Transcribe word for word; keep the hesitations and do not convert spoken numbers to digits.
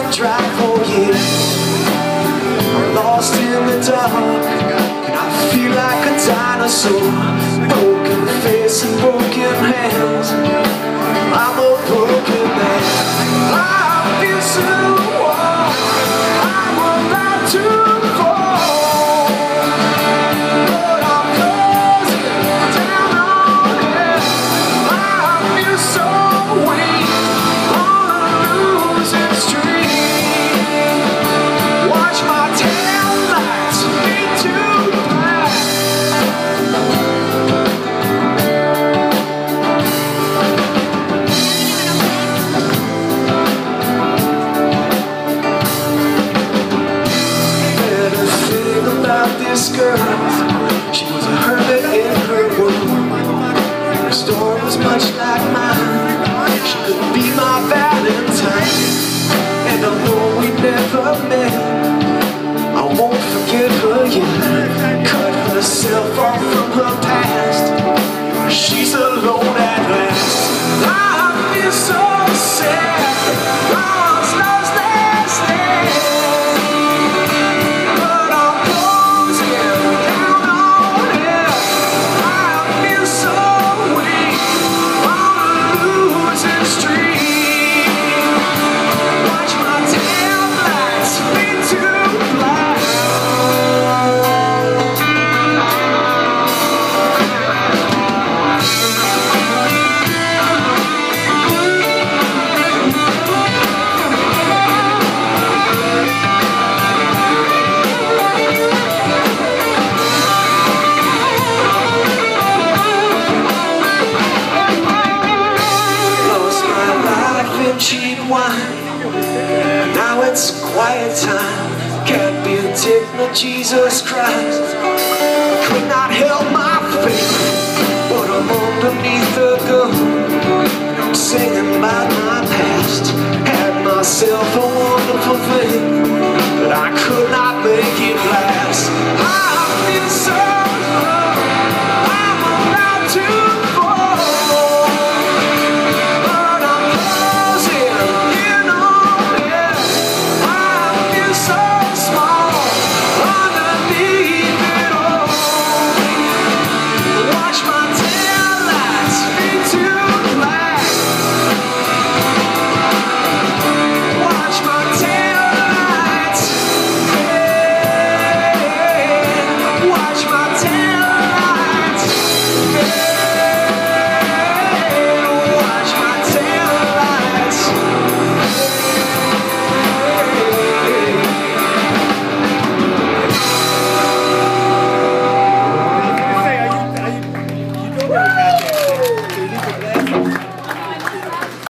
drive for years. I'm lost in the dark, and I feel like a dinosaur. Broken face and broken hands, I'm a broken man. I feel so warm, I'm about to fall, but I'm closing down on it. I feel so weak on a losing streak. Watch my tail lights fade to black. This girl, she was a hermit in her world. Her story was much like mine. She could be my Valentine, and although we never met, I won't forget her yet. Cut herself off from her past, she's alone at last. I feel so sad, lost, lost, lost, lost. Cheap wine, now it's quiet time. Can't be a tip, no Jesus Christ.